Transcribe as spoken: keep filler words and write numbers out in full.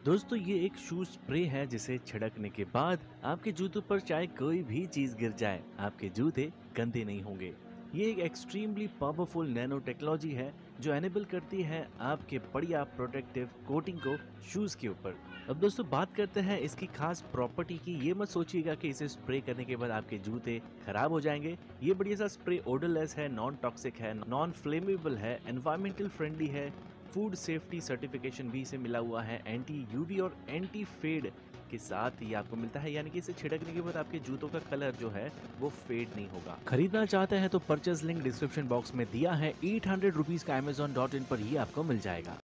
दोस्तों ये एक शू स्प्रे है जिसे छिड़कने के बाद आपके जूतों पर चाहे कोई भी चीज गिर जाए आपके जूते गंदे नहीं होंगे। ये एक एक्सट्रीमली पावरफुल नैनो टेक्नोलॉजी है जो एनेबल करती है आपके बढ़िया प्रोटेक्टिव कोटिंग को शूज के ऊपर। अब दोस्तों बात करते हैं इसकी खास प्रॉपर्टी की। ये मत सोचिएगा कि इसे स्प्रे करने के बाद आपके जूते खराब हो जाएंगे। ये बढ़िया सा स्प्रे ओडरलेस है, नॉन टॉक्सिक है, नॉन फ्लेमेबल है, एनवायरमेंटल फ्रेंडली है, फूड सेफ्टी सर्टिफिकेशन भी इसे मिला हुआ है, एंटी यूवी और एंटी फेड के साथ ही आपको मिलता है, यानी कि इसे छिड़कने के बाद आपके जूतों का कलर जो है वो फेड नहीं होगा। खरीदना चाहते हैं तो परचेज लिंक डिस्क्रिप्शन बॉक्स में दिया है। एट हंड्रेड रुपीज का अमेजोन डॉट इन पर ही आपको मिल जाएगा।